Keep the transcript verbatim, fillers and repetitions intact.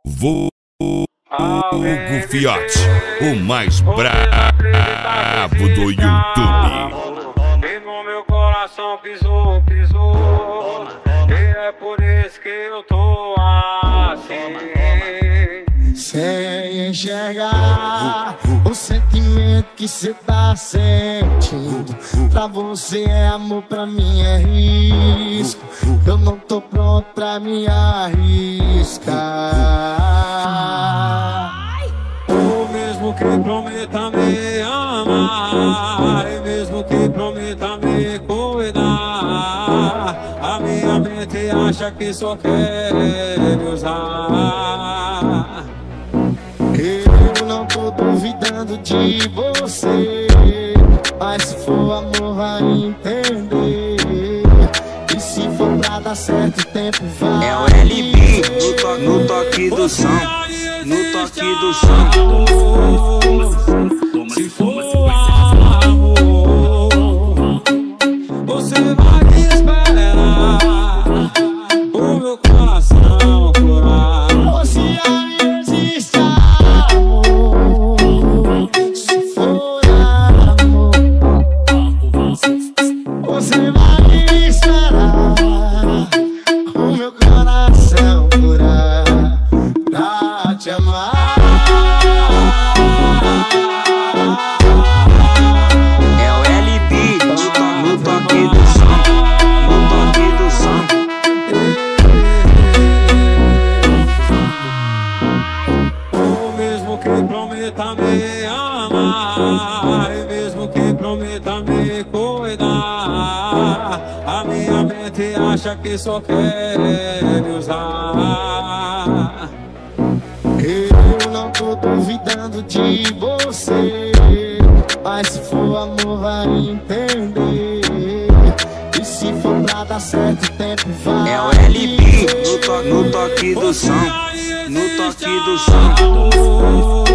Vulgo Fiote, o mais brabo do YouTube. E no meu coração pisou, pisou. E é por isso que eu tô assim. Sem enxergar o sentimento que cê tá sentindo. Pra você é amor, pra mim é risco. Eu não tô pronto pra me arriscar. Ou mesmo que prometa me amar, e mesmo que prometa me cuidar, a minha mente acha que só quer me usar. Eu não tô duvidando de você, mas se for amor vai entender. E se for pra dar certo, o tempo vai. É o L B no, to no toque do som, no toque do som. Se for amor, você vai esperar o meu coração curar. Se ainda existe amor, se for amor, você vai esperar o meu coração curar pra te amar. É o L B no, to no toque do som, no toque do som. Ou mesmo que prometa me amar, e mesmo que prometa me cuidar, a minha mente acha que só quer me usar. Eu não tô duvidando de você, mas se for amor vai entender. E se for pra dar certo, o tempo vai. É o L B no, to no toque do som, no toque do som.